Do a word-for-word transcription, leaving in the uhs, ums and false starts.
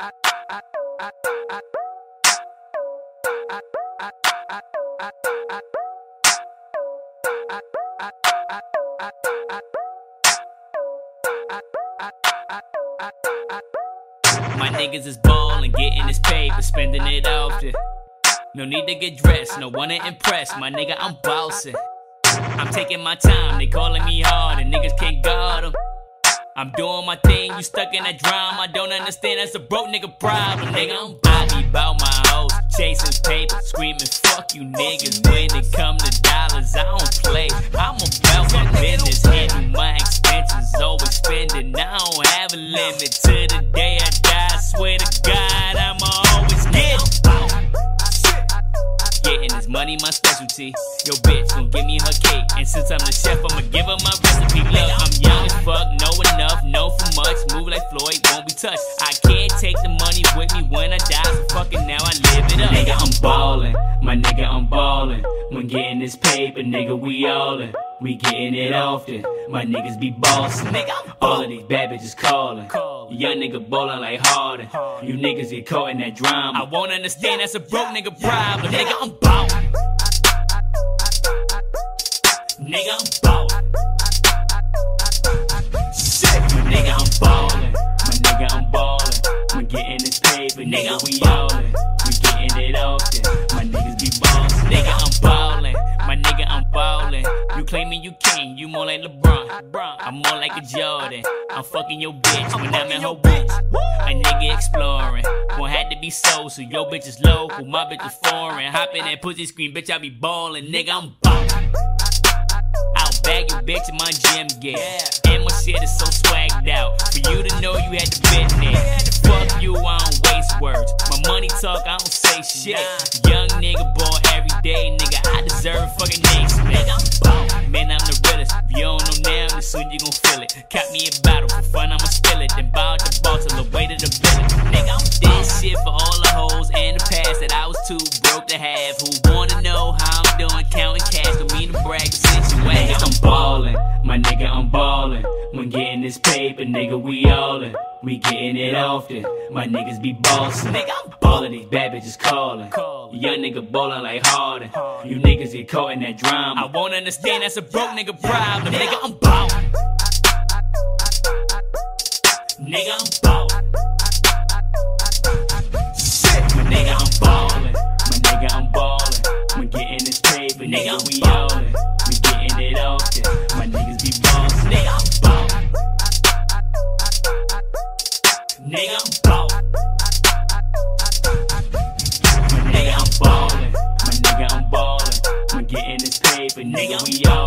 My niggas is ballin', getting this paper, spending it often. No need to get dressed, no one to impress. My nigga, I'm bossin'. I'm taking my time, they calling me hard, and niggas can't guard them. I'm doing my thing, you stuck in that drama. I don't understand, that's a broke nigga problem. Nigga, I'm bobby about my hoes, chasing paper, screaming fuck you niggas. When it come to dollars, I don't play. I'm about my business, handle my expenses, always spending. I don't have a limit to the day I die. I swear to God, I'ma always get it. Getting this money my specialty. Yo bitch gon' give me her cake, and since I'm the chef, I'ma give her my recipe. Look, I'm young as fuck, know enough, know for much. Move like Floyd, won't be touched. I can't take the money with me when I die, so fucking now I live it up. Nigga, I'm ballin', my nigga, I'm ballin'. When getting this paper, nigga, we allin'. We getting it often, my niggas be bossin'. Nigga, all of these bad bitches callin'. Young nigga ballin' like Harden. You niggas get caught in that drama. I won't understand, that's a broke nigga problem. Nigga, I'm ballin'. Nigga, I'm ballin'. Shit, my nigga, I'm ballin'. My nigga, I'm ballin'. When getting this paper, nigga, we allin'. We getting it often, my niggas be bossin'. Nigga, I'm ballin'. My nigga, I'm ballin'. You claimin' you king, you more like LeBron. I'm more like a Jordan. I'm fucking your bitch when I'm in her woods. A nigga exploring. Won't have to be so, so your bitch is local, my bitch is foreign. Hop in that pussy screen, bitch, I be ballin'. Nigga, I'm ballin'. I'll bag your bitch in my gym gear, and my shit is so swagged out. For you to know, you had to been there. Fuck you, I don't waste words. My money talk, I don't say shit. Young nigga ball every day, nigga, I deserve fucking names. Nigga, I'm ballin'. Man, I'm the realest. If you don't know now, then soon you gon' feel it. Cop me a bottle, for fun I'ma spill it. Then bow the ball till the weight of the billet. Nigga, I'm this shit for all the hoes in the past that I was too broke to have. Who wanna know how I'm doing, counting cash, don't mean to brag, the situation. I'm ballin', my nigga, I'm ballin'. When getting this paper, nigga, we allin'. We getting it often, my niggas be bossin'. Nigga, I'm all of these bad bitches callin'. Young nigga ballin' like Harden. You niggas get caught in that drama. I won't understand, that's a broke nigga problem. Nigga, I'm ballin'. Nigga, I'm ballin'. Shit, my nigga, I'm ballin'. My nigga, I'm ballin'. When getting this paper, nigga, we allin'. We getting it often, my niggas be bossin'. Nigga, I'm ballin'. Nigga, I'm ballin'. My nigga, I'm ballin'. My nigga, I'm ballin'. When getting this paper, nigga, we all